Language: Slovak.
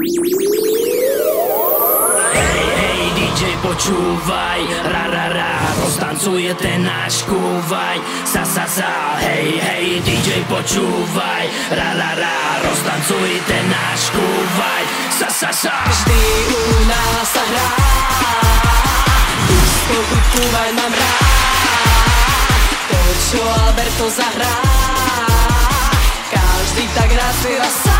Hej, DJ, počúvaj, roztancuje ten náš kúvaj. Sa, hej, DJ, počúvaj, roztancuj ten náš kúvaj. Sa. Vždy u nás sa hrá, pokud kúvaj mám rád. To, čo Alberto zahrá, každý tak rád spieva sa.